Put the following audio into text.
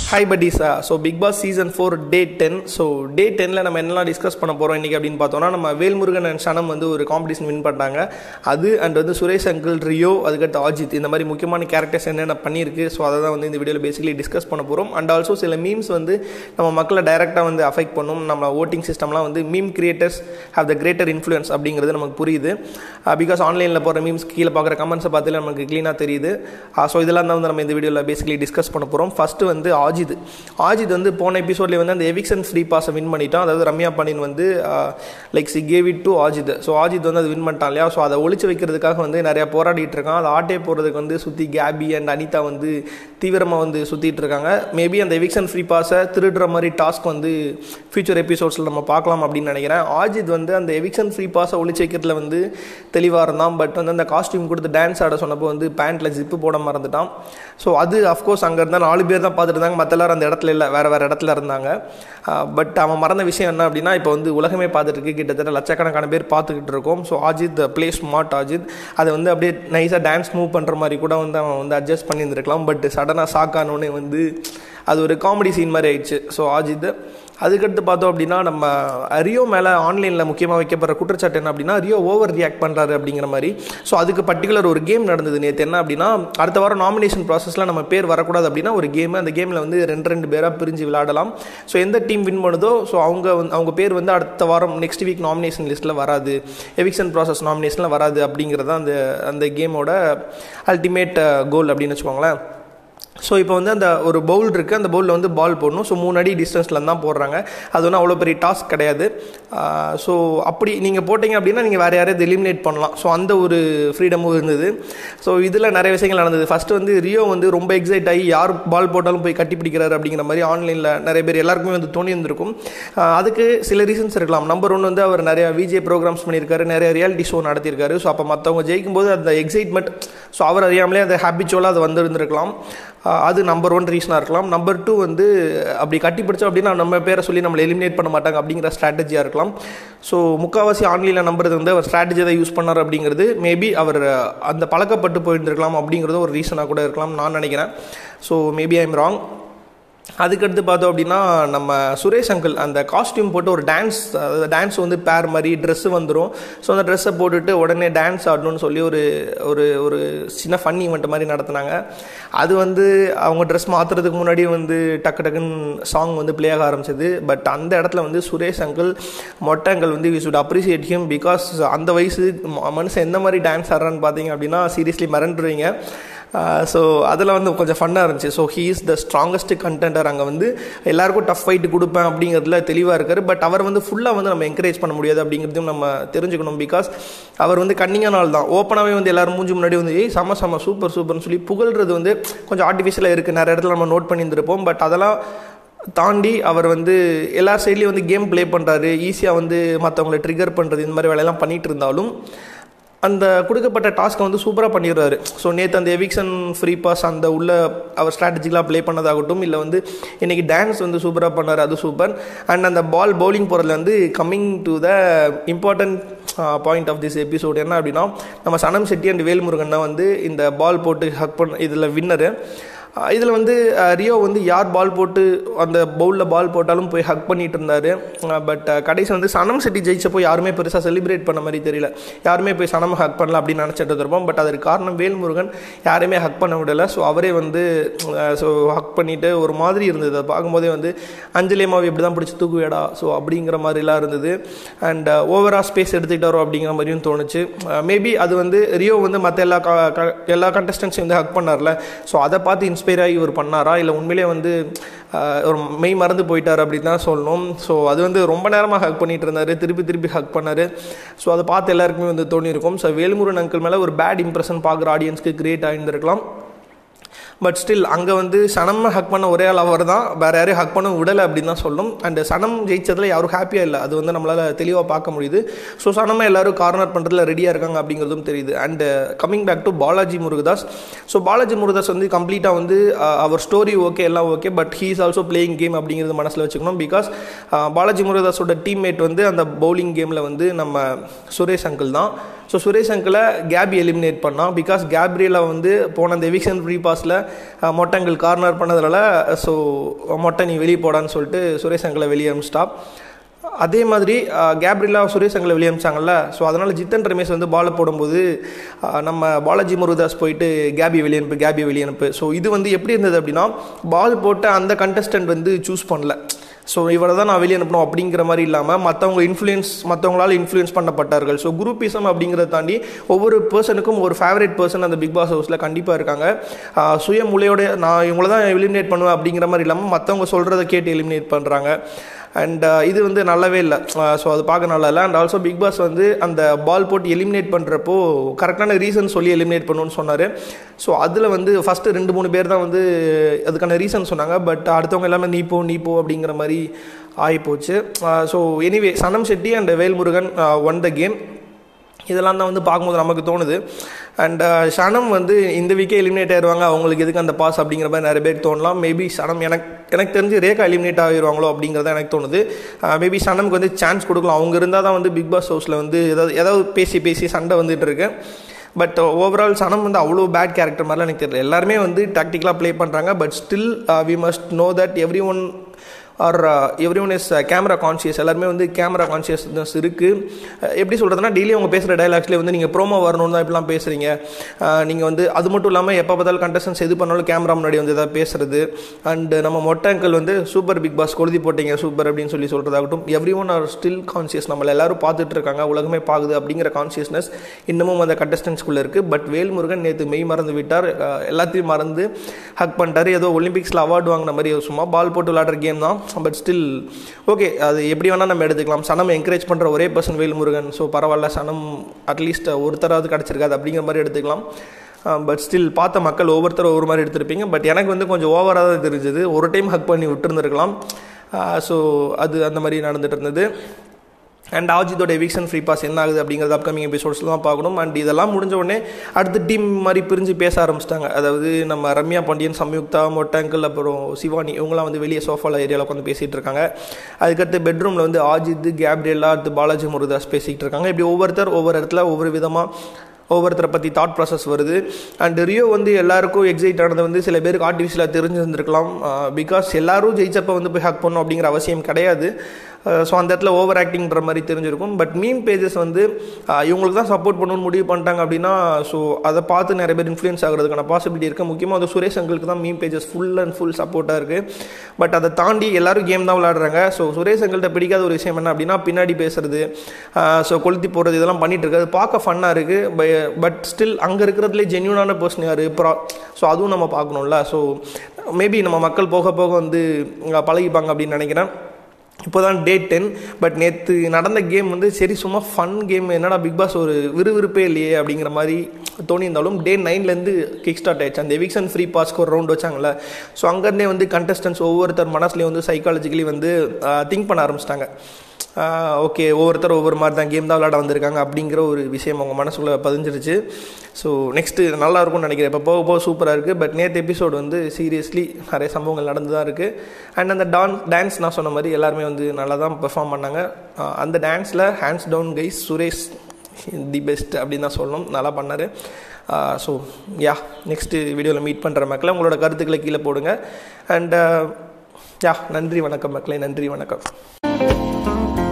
Hi buddies, Bigg Boss season 4 day 10. Day 10ல நம்ம என்னலாம் discuss பண்ண போறோம் இன்னைக்கு அப்படின்னு பார்த்தோம்னா நம்ம வேல்முருகன் அண்ட் சனம் வந்து ஒரு காம்படிஷன் வின் பண்ணாங்க. அது அண்ட் வந்து சுரேஷ் அங்கிள், ரியோ, அதுக்கடுத்து அஜித், இந்த மாதிரி முக்கியமான கேரக்டர்ஸ் என்னென்ன பண்ணியிருக்கு. ஸோ அதை தான் வந்து இந்த வீடியோவில் பேசிக்கலி டிஸ்கஸ் பண்ண போகிறோம். அண்ட் ஆல்சோ சில மீம்ஸ் வந்து நம்ம மக்களை டைரெக்டாக வந்து அஃபெக்ட் பண்ணும். நம்ம ஓட்டிங் சிஸ்டம்லாம் வந்து meme creators have the greater influence அப்படிங்கிறது நமக்கு புரியுது. பிகாஸ் ஆன்லைனில் போகிற மீம்ஸ் கீழே பார்க்குற கமெண்ட்ஸை பார்த்து நமக்கு க்ளீனாக தெரியுது. ஸோ இதெல்லாம் தான் வந்து நம்ம இந்த வீடியோவில் பேசிக்கலி டிஸ்கஸ் பண்ண போகிறோம். ஃபஸ்ட்டு வந்து அஜித் வந்து போன எபிசோட்லேயே வந்து அந்த எவிக்ஷன் ஃப்ரீ பாஸை வின் பண்ணிட்டான். அதாவது ரம்யா பாண்டியன் வந்து like she gave it to Ajith. So Ajith வந்து அது வின் பண்ணிட்டான் இல்லையா. ஸோ அதை ஒழிச்சு வைக்கிறதுக்காக வந்து நிறையா போராடிட்டு இருக்கான். அதை ஆட்டே போகிறதுக்கு வந்து சுற்றி கேபி அண்ட் அனிதா வந்து தீவிரமாக வந்து சுற்றிட்டு இருக்காங்க. மேபி அந்த எவிக்ஷன் ஃப்ரீ பாஸை திருடுற மாதிரி டாஸ்க் வந்து ஃபியூச்சர் எபிசோட்ஸில் நம்ம பார்க்கலாம் அப்படின்னு நினைக்கிறேன். அஜித் வந்து அந்த எவிக்ஷன் ஃப்ரீ பாஸை ஒழிச்சு வைக்கிறதுல வந்து தெளிவாக இருந்தான். பட் வந்து அந்த காஸ்டியூம் கொடுத்து டான்ஸ் ஆட சொன்னப்போ வந்து பேண்ட்டில் ஜிப்பு போட மறந்துட்டான். ஸோ அது அஃப்கோர்ஸ் அங்கே இருந்தால் 4 பேர் தான் பார்த்துட்டு இருந்தாங்க. மற்ற எல்லாரும் அந்த இடத்துல இல்லை, வேறு இடத்துல இருந்தாங்க. பட் அவன் மறந்த விஷயம் என்ன அப்படின்னா, இப்போ வந்து உலகமே பார்த்துட்டு இருக்கு, கிட்டத்தட்ட லட்சக்கணக்கான பேர் பார்த்துக்கிட்டு இருக்கோம். So Ajith play smart Ajith அதை வந்து அப்படியே நைஸாக டான்ஸ் மூவ் பண்ணுற மாதிரி கூட வந்து அவன் வந்து அட்ஜஸ்ட் பண்ணியிருந்துருக்கலாம். பட் சடனாக ஷாக்கானோடனே வந்து அது ஒரு காமெடி சீன் மாதிரி ஆயிடுச்சு. ஸோ அஜித் அதுக்கடுத்து பார்த்தோம் அப்படின்னா, நம்ம ரியோ மேலே ஆன்லைனில் முக்கியமாக வைக்கப்படுற குற்றச்சாட்டு என்ன அப்படின்னா, ரியோ ஓவர் ரியாக்ட் பண்ணுறாரு அப்படிங்கிற மாதிரி. ஸோ அதுக்கு பர்டிகுலர் ஒரு கேம் நடந்தது நேற்று. என்ன அப்படின்னா, அடுத்த வாரம் நாமினேஷன் ப்ராசஸில் நம்ம பேர் வரக்கூடாது அப்படின்னா ஒரு கேமு, அந்த கேமில் வந்து 2 பேராக பிரிஞ்சு விளையாடலாம். ஸோ எந்த டீம் வின் பண்ணுதோ ஸோ அவங்க பேர் வந்து அடுத்த வாரம் நெக்ஸ்ட் வீக் நாமினேஷன் லிஸ்ட்டில் வராது, எவிக்ஷன் ப்ராசஸ் நாமினேஷனில் வராது அப்படிங்கிறது தான் அந்த கேமோட அல்டிமேட் கோல் அப்படின்னு வச்சுக்கோங்களேன். ஸோ இப்போ வந்து அந்த ஒரு பவுல் இருக்குது, அந்த பவுலில் வந்து பால் போடணும். ஸோ 3 அடி டிஸ்டன்ஸில் தான் போடுறாங்க. அது ஒன்றும் அவ்வளோ பெரிய டாஸ்க் கிடையாது. ஸோ அப்படி நீங்கள் போட்டிங்க அப்படின்னா நீங்கள் வேறு யாரையாவது எலிமினேட் பண்ணலாம். ஸோ அந்த ஒரு ஃப்ரீடமும் இருந்தது. ஸோ இதில் நிறைய விஷயங்கள் நடந்தது. ஃபஸ்ட்டு வந்து ரியோ வந்து ரொம்ப எக்ஸைட் ஆகி யார் பால் போட்டாலும் போய் கட்டி பிடிக்கிறாரு அப்படிங்கிற மாதிரி ஆன்லைனில் நிறைய பேர் எல்லாருக்குமே வந்து தோணி இருந்திருக்கும். அதுக்கு சில ரீசன்ஸ் இருக்கலாம். நம்பர் 1 வந்து அவர் நிறையா விஜே ப்ரோக்ராம்ஸ் பண்ணியிருக்காரு, நிறைய ரியாலிட்டி ஷோ நடத்தியிருக்காரு. ஸோ அப்போ மற்றவங்க ஜெயிக்கும்போது அந்த எக்ஸைட்மெண்ட் ஸோ அவர் அறியாமலே அந்த ஹேபிச்சுவலாக அது வந்துருந்துருக்கலாம். அது நம்பர் 1 ரீசனாக இருக்கலாம். நம்பர் 2 வந்து அப்படி கட்டி பிடிச்சோம் அப்படின்னா நம்ம பேரை சொல்லி நம்மளை எலிமினேட் பண்ண மாட்டாங்க அப்படிங்கிற ஸ்ட்ராட்டஜியாக இருக்கலாம். ஸோ முக்கால்வாசி ஆன்லைனில் நம்புறது வந்து அவர் ஸ்ட்ராட்டஜி தான் யூஸ் பண்ணார் அப்படிங்கிறது மேபி அவர் அந்த பழக்கப்பட்டு போயிருந்திருக்கலாம் அப்படிங்கிறது ஒரு ரீசனாக கூட இருக்கலாம் நான் நினைக்கிறேன். So maybe I am wrong. அதுக்கடுத்து பார்த்தோம் அப்படின்னா, நம்ம சுரேஷ் அங்கிள் அந்த காஸ்டியூம் போட்டு ஒரு டான்ஸ் வந்து பேர் மாதிரி ட்ரெஸ்ஸு வந்துடும். ஸோ அந்த ட்ரெஸ்ஸை போட்டுட்டு உடனே டான்ஸ் ஆடணும்னு சொல்லி ஒரு ஒரு சின்ன ஃபன் ஈவெண்ட் மாதிரி நடத்துனாங்க. அது வந்து அவங்க ட்ரெஸ் மாற்றுறதுக்கு முன்னாடி வந்து டக்குன்னு சாங் வந்து ப்ளே ஆக ஆரம்பிச்சது. பட் அந்த இடத்துல வந்து சுரேஷ் அங்கிள், மொட்டை அங்கிள் வந்து we should appreciate him. Because அந்த வயசு மனுஷன் எந்த மாதிரி டான்ஸ் ஆடுறான்னு பார்த்தீங்க அப்படின்னா சீரியஸ்லி மறந்துடுவீங்க. ஸோ அதில் வந்து கொஞ்சம் ஃபன்னாக இருந்துச்சு. So he is the strongest contender. அங்கே வந்து எல்லாருக்கும் டஃப் ஃபைட்டு கொடுப்பேன் அப்படிங்கிறதுல தெளிவாக இருக்கார். பட் அவர் வந்து ஃபுல்லாக வந்து நம்ம என்கரேஜ் பண்ண முடியாது அப்படிங்கிறதையும் நம்ம தெரிஞ்சுக்கணும். பிகாஸ் அவர் வந்து கன்னிங்கான ஆள் தான். ஓப்பனாகவே வந்து எல்லோரும் மூஞ்சி முன்னாடி வந்து செம சூப்பர்னு சொல்லி புகழ்றது வந்து கொஞ்சம் ஆர்டிஃபிஷியலாக இருக்குது. நிறைய இடத்துல நம்ம நோட் பண்ணியிருந்திருப்போம். பட் அதெல்லாம் தாண்டி அவர் வந்து எல்லா சைட்லேயும் வந்து கேம் ப்ளே பண்ணுறாரு, ஈஸியாக வந்து மற்றவங்களை ட்ரிகர் பண்ணுறது, இந்த மாதிரி வேலையெல்லாம் பண்ணிகிட்டு இருந்தாலும் அந்த கொடுக்கப்பட்ட டாஸ்க்கை வந்து சூப்பராக பண்ணிடுறாரு. ஸோ நேற்று அந்த எவிக்ஷன் ஃப்ரீ பாஸ் அந்த உள்ள அவர் ஸ்ட்ராட்டஜிக்கலாக ப்ளே பண்ணதாகட்டும், இல்லை வந்து இன்றைக்கி டான்ஸ் வந்து சூப்பராக பண்ணார், அது சூப்பர். அண்ட் அந்த பவுலிங் போகிறதுல வந்து coming to the important point of this episode என்ன அப்படின்னா, நம்ம சனம் செட்டி அண்ட் வேல்முருகன் தான் வந்து இந்த பால் போட்டு ஹக் பண்ண இதில் வின்னரு. இதில் வந்து ரியோ வந்து யார் பால் போட்டு அந்த பவுலில் பால் போட்டாலும் போய் ஹக் பண்ணிகிட்டு இருந்தார். பட் கடைசி வந்து சனம் செட்டி ஜெயிச்சப்போ யாருமே பெருசாக செலிப்ரேட் பண்ண மாதிரி தெரியல. யாருமே போய் சனம் ஹக் பண்ணல அப்படின்னு நினச்சிட்டு இருப்போம். பட் அதற்கு காரணம் வேல்முருகன் யாருமே ஹக் பண்ண விடலை. ஸோ அவரே வந்து ஹக் பண்ணிவிட்டு ஒரு மாதிரி இருந்தது. அதை பார்க்கும்போதே வந்து அஞ்சலியம்மாவை எப்படி தான் பிடிச்சி தூக்குவேடா ஸோ அப்படிங்கிற மாதிரிலாம் இருந்தது. அண்ட் ஓவராக ஸ்பேஸ் எடுத்துக்கிட்டாரோ அப்படிங்கிற மாதிரியும் தோணுச்சு. மேபி அது வந்து ரியோ வந்து மற்ற எல்லா கண்டஸ்டன்ஸையும் வந்து ஹக் பண்ணார்ல. ஸோ அதை பார்த்து இன்ஸ்பயர் ஆகி இவர் பண்ணாரா, இல்லை உண்மையிலே வந்து ஒரு மெய் மறந்து போயிட்டார் அப்படின்னு தான் சொல்லணும். ஸோ அது வந்து ரொம்ப நேரமாக ஹக் பண்ணிட்டு இருந்தார், திருப்பி ஹக் பண்ணார். ஸோ அதை பார்த்து எல்லாருக்குமே வந்து தோணியிருக்கும். ஸோ வேல்முருகன் அங்கிள் மேலே ஒரு பேட் இம்ப்ரெஷன் பார்க்குற ஆடியன்ஸ்க்கு கிரியேட் ஆகியிருந்திருக்கலாம். பட் ஸ்டில் அங்கே வந்து சனம்மை ஹக் பண்ண ஒரே ஆள் அவர் தான், வேறு யாரையும் ஹக் பண்ண விடலை அப்படின்னு தான் சொல்லணும். அண்ட் சனம் ஜெயிச்சதில் யாரும் ஹாப்பியாக இல்லை, அது வந்து நம்மளால் தெளிவாக பார்க்க முடியுது. ஸோ சனம்மை எல்லோரும் கார்னர் பண்ணுறதுல ரெடியாக இருக்காங்க அப்படிங்கிறதும் தெரியுது. And coming back to Balaji Murugadoss. So Balaji Murugadoss வந்து கம்ப்ளீட்டாக வந்து அவர் ஸ்டோரி ஓகே, எல்லாம் okay, but he is also playing game அப்படிங்கிறது மனசில் வச்சுக்கணும். பிகாஸ் பாலாஜி முருகதாஸோட டீம்மேட் வந்து அந்த பவுலிங் கேமில் வந்து நம்ம சுரேஷ் அங்கிள் தான். ஸோ சுரேஷ் அங்கிளை கேபி எலிமினேட் பண்ணான். பிகாஸ் கேப்ரியலை வந்து போன அந்த எவிக்ஷன் ஃப்ரீ பாஸில் மொட்டை அங்கிள் கார்னர் பண்ணதுனால ஸோ மொட்டை நீ வெளியே போடான்னு சொல்லிட்டு சுரேஷ் அங்கிளை வெளியே அனுப்பிச்சிட்டா. அதே மாதிரி கேப்ரியலா சுரேஷ் அங்கிளை வெளியே அனுப்பிச்சாங்கல்ல. ஸோ அதனால் ஜித்தன் ரமேஷ் வந்து பாலை போடும்போது நம்ம பாலாஜி முருகதாஸ் போயிட்டு கேபி வெளியே அனுப்பு. ஸோ இது வந்து எப்படி இருந்தது அப்படின்னா, பால் போட்ட அந்த கண்டஸ்டன்ட் வந்து சூஸ் பண்ணல. ஸோ இவரை தான் நான் வெளியே அனுப்பணும் அப்படிங்கிற மாதிரி இல்லாமல் மற்றவங்களால் இன்ஃப்ளூயன்ஸ் பண்ணப்பட்டார்கள். ஸோ குரூப்பிசம் அப்படிங்கிறத தாண்டி ஒவ்வொரு பர்சனுக்கும் ஒரு ஃபேவரட் பர்சன் அந்த பிக் பாஸ் ஹவுஸில் கண்டிப்பாக இருக்காங்க. சுய மூலையோட நான் இவங்கள தான் எலிமினேட் பண்ணுவேன் அப்படிங்கிற மாதிரி இல்லாமல் மற்றவங்க சொல்கிறத கேட்டு எலிமினேட் பண்ணுறாங்க. அண்ட் இது வந்து நல்லாவே இல்லை. ஸோ அது பார்க்க நல்லா இல்லை. அண்ட் ஆல்சோ பிக் பாஸ் வந்து அந்த பால் போட்டு எலிமினேட் பண்ணுறப்போ கரெக்டான ரீசன் சொல்லி எலிமினேட் பண்ணணும்னு சொன்னார். ஸோ அதில் வந்து ஃபஸ்ட்டு 2-3 பேர் தான் வந்து அதுக்கான ரீசன் சொன்னாங்க. பட் அடுத்தவங்க எல்லாமே நீ போ அப்படிங்கிற மாதிரி ஆகிப்போச்சு. So anyway Sanam Shetty and Velmurugan won the game. இதெல்லாம் தான் வந்து பார்க்கும்போது நமக்கு தோணுது. அண்ட் சனம் வந்து இந்த வீக்கே எலிமினேட் ஆயிடுவாங்க, அவங்களுக்கு எதுக்கு அந்த பாஸ் அப்படிங்கிற மாதிரி நிறைய பேர் தோணலாம். மேபி சனம் எனக்கு தெரிஞ்சு ரேகா எலிமினேட் ஆகிடுவாங்களோ அப்படிங்கிறத எனக்கு தோணுது. மேபி சனமுக்கு வந்து சான்ஸ் கொடுக்கலாம். அவங்க இருந்தால் தான் வந்து பிக் பாஸ் ஹவுஸில் வந்து ஏதாவது பேசி சண்டை வந்துட்டு இருக்கு. பட் ஓவரால் சனம் வந்து அவ்வளோ பேட் கேரக்டர் மாதிரிலாம் எனக்கு தெரியல. எல்லாருமே வந்து டாக்டிக்கலாக ப்ளே பண்ணுறாங்க. But still we must know that every one is camera conscious. எல்லாருமே வந்து கேமரா கான்ஷியஸ்னஸ் இருக்குது. எப்படி சொல்கிறதுனா, டெய்லி அவங்க பேசுகிற டைலாக்ஸ்லேயே வந்து நீங்கள் ப்ரோமோ வரணும்னு தான் இப்படிலாம் பேசுகிறீங்க. நீங்கள் வந்து அது மட்டும் இல்லாமல் எப்போ பார்த்தாலும் கண்டஸ்டன்ஸ் எது பண்ணாலும் கேமரா முன்னாடி வந்து எதாவது பேசுகிறது. அண்டு நம்ம மொட்டை அங்கிள் வந்து சூப்பர் பிக் பாஸ் கொழுதி போட்டீங்க சூப்பர் அப்படின்னு சொல்கிறதாகட்டும், every one are still conscious. நம்மளை எல்லாரும் பார்த்துட்டு இருக்காங்க, உலகமே பார்க்குது அப்படிங்கிற கான்ஷியஸ்னஸ் இன்னமும் அந்த கண்டஸ்டன்ஸ்குள்ளே இருக்குது. பட் வேல்முருகன் நேற்று மெய் மறந்து விட்டார். எல்லாத்தையும் மறந்து ஹக் பண்ணிட்டார். ஏதோ ஒலிம்பிக்ஸில் அவார்டு வாங்கின மாதிரி சும்மா பால் போட்டு விளையாடுற கேம் தான். பட் ஸ்டில் ஓகே, அது எப்படி வேணால் நம்ம எடுத்துக்கலாம். சனம் என்கரேஜ் பண்ணுற ஒரே பர்சன் வேல்முருகன். ஸோ பரவாயில்ல, சனம் அட்லீஸ்ட் ஒருத்தராவது கிடச்சிருக்காது அப்படிங்கிற மாதிரி எடுத்துக்கலாம். பட் ஸ்டில் பார்த்த மக்கள் ஒவ்வொருத்தரும் ஒவ்வொரு மாதிரி எடுத்திருப்பீங்க. பட் எனக்கு வந்து கொஞ்சம் ஓவராக தான் தெரிஞ்சுது. ஒரு டைம் ஹக் பண்ணி விட்டுருந்துருக்கலாம். ஸோ அது அந்த மாதிரி நடந்துகிட்டு இருந்தது. அண்ட் ஆஜித்தோட எவிக்ஷன் ஃப்ரீ பாஸ் என்ன ஆகுது அப்படிங்கிறது அப்கமிங் எபிசோட்ஸில் தான் பார்க்கணும். அண்ட் இதெல்லாம் முடிஞ்ச உடனே அடுத்த டீம் மாதிரி பிரிஞ்சு பேச ஆரம்பிச்சிட்டாங்க. அதாவது நம்ம ரம்யா பாண்டியன், சம்யுக்தா, மொட்டை அங்கிள், அப்புறம் சிவானி, இவங்களாம் வந்து வெளியே சோஃபாவில் ஏரியாவில் உட்காந்து பேசிகிட்டு இருக்காங்க. அதுக்கடுத்து பெட்ரூமில் வந்து ஆஜித், கேப்ரியலா, அடுத்து பாலாஜி முருகதாஸ் பேசிகிட்டு இருக்காங்க. இப்படி ஒவ்வொருத்தர் ஒவ்வொரு இடத்துல ஒவ்வொரு விதமாக ஒவ்வொருத்தரை பற்றி தாட் ப்ராசஸ் வருது. அண்ட் ரியோ வந்து எல்லாருக்கும் எக்ஸைட் ஆனது வந்து சில பேருக்கு ஆர்டிஃபிஷியலாக தெரிஞ்சிருந்துருக்கலாம். பிகாஸ் எல்லாரும் ஜெயிச்சப்போ வந்து போய் ஹக் பண்ணணும் அப்படிங்கிற அவசியம் கிடையாது. ஸோ அந்த இடத்துல ஓவர் ஆக்டிங்கிற மாதிரி தெரிஞ்சிருக்கும். பட் மீம் பேஜஸ் வந்து இவங்களுக்கு தான் சப்போர்ட் பண்ணணும்னு முடிவு பண்ணிட்டாங்க அப்படின்னா, ஸோ அதை பார்த்து நிறைய பேர் இன்ஃப்ளூயன்ஸ் ஆகிறதுக்கான பாசிபிலிட்டி இருக்குது. முக்கியமாக அது சுரேஷ் அங்கிளுக்கு தான் meme pages full and full சப்போர்ட்டாக இருக்குது. பட் அதை தாண்டி எல்லாரும் கேம் தான் விளையாடுறாங்க. ஸோ சுரேஷ் அங்கிள்கிட்ட பிடிக்காத ஒரு விஷயம் என்ன அப்படின்னா, பின்னாடி பேசுறது, ஸோ கொளுத்தி போடுறது, இதெல்லாம் பண்ணிட்டு இருக்காது. பார்க்க ஃபன்னாக இருக்குது. பட் ஸ்டில் அங்கே இருக்கிறதுலே ஜென்யூனான பர்சன் யார் ஸோ அதுவும் நம்ம பார்க்கணும்ல. ஸோ மேபி நம்ம மக்கள் போக போக வந்து பழகிப்பாங்க அப்படின்னு நினைக்கிறேன். இப்போ தான் டே 10. பட் நேற்று நடந்த கேம் வந்து சரி சும்மா ஃபன் கேம், என்னடா பிக் பாஸ் ஒரு விறுவிறுப்பே இல்லையே அப்படிங்கிற மாதிரி தோணியிருந்தாலும் டே 9லேருந்து கிக் ஸ்டார்ட் ஆயிடுச்சு. அந்த எவிக்ஷன் ஃப்ரீ பாஸ்க்கு ஒரு ரவுண்ட் வச்சாங்கல்ல. ஸோ அங்கேருந்தே வந்து கண்டஸ்டன்ஸ் ஒவ்வொருத்தர் மனசுலேயும் வந்து சைக்காலஜிக்கலி வந்து திங்க் பண்ண ஆரம்பிச்சிட்டாங்க. ஓகே, ஒவ்வொருத்தர் ஒவ்வொரு மாதிரி தான் கேம் தான் விளையாட வந்திருக்காங்க அப்படிங்கிற ஒரு விஷயம் அவங்க மனசுக்குள்ளே பதிஞ்சிருச்சு. ஸோ நெக்ஸ்ட்டு நல்லா இருக்கும்னு நினைக்கிறேன். இப்போ போக போக சூப்பராக இருக்குது. பட் நேற்று எபிசோடு வந்து சீரியஸ்லி நிறைய சம்பவங்கள் நடந்து தான் இருக்குது. அண்ட் அந்த டான்ஸ் நான் சொன்ன மாதிரி எல்லாருமே வந்து நல்லா தான் பெர்ஃபார்ம் பண்ணாங்க. அந்த டான்ஸில் hands down guys Suresh the best அப்படின்னு தான் சொல்லணும். நல்லா பண்ணார். ஸோ நெக்ஸ்ட்டு வீடியோவில் மீட் பண்ணுற மக்களை உங்களோட கருத்துக்களை கீழே போடுங்க. அண்ட் நன்றி வணக்கம் மக்களே, நன்றி வணக்கம்.